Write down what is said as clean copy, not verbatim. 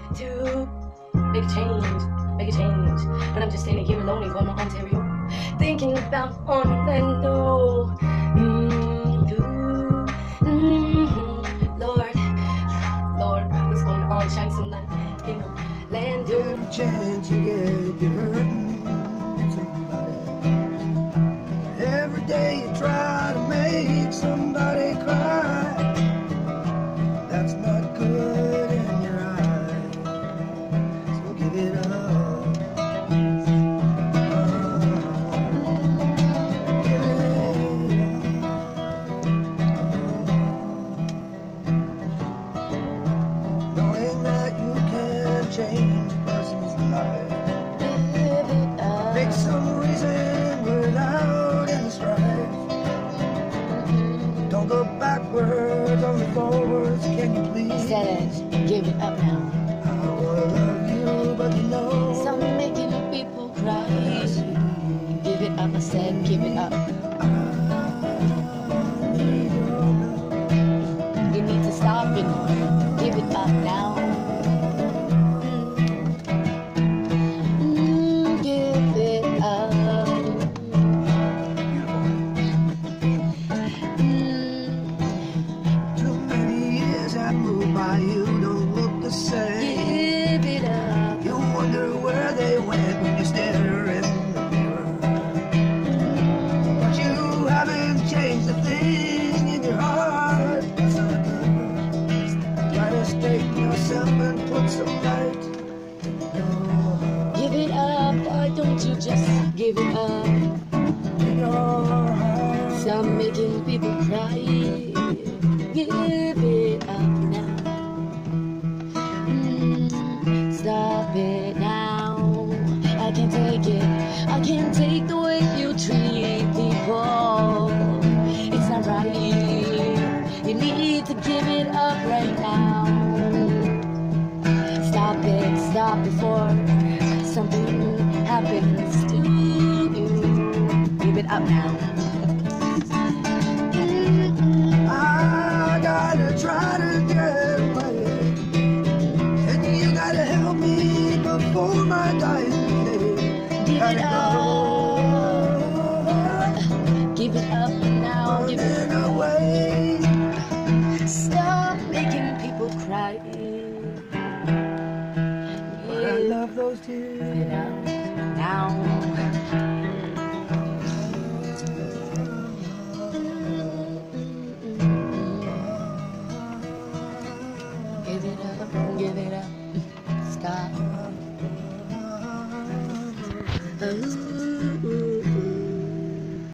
to make a change. But I'm just standing here alone in Guam, Ontario, thinking about Orlando. Lord, Lord, what's going on? Shine some light in Orlando. Every chance you get, you're hurting somebody. Every day you try to make somebody cry. That's not good in your eyes, so give it up. Give it up. Knowing that you can change a person's life, make some reason without any strife. Don't go backwards, only forwards, can you please? Said, give it up now. I wanna love you, but you know Some making people cry. Give it up, I said, give it up. I need your love. You need to stop it. Give it up now. Give it up. Too many years have moved by, you don't look the same. Give it up. You wonder where they went when you stare in the mirror. But you haven't changed a thing in your heart. Try to straighten yourself and put some light in your heart. Give it up. Why don't you just give it up? In your heart. Stop making people cry. Give it up now. Stop it now. I can't take it. I can't take the way you treat people. It's not right. You need to give it up right now. Stop before something happens to you. Give it up now. I gotta try to get away, and you gotta help me before my dying day. Give it Gotta up. Give it up now. go Give it running away. Stop making people cry. But I love those tears. Give it up now. Give it up, give it up. Stop. Ooh.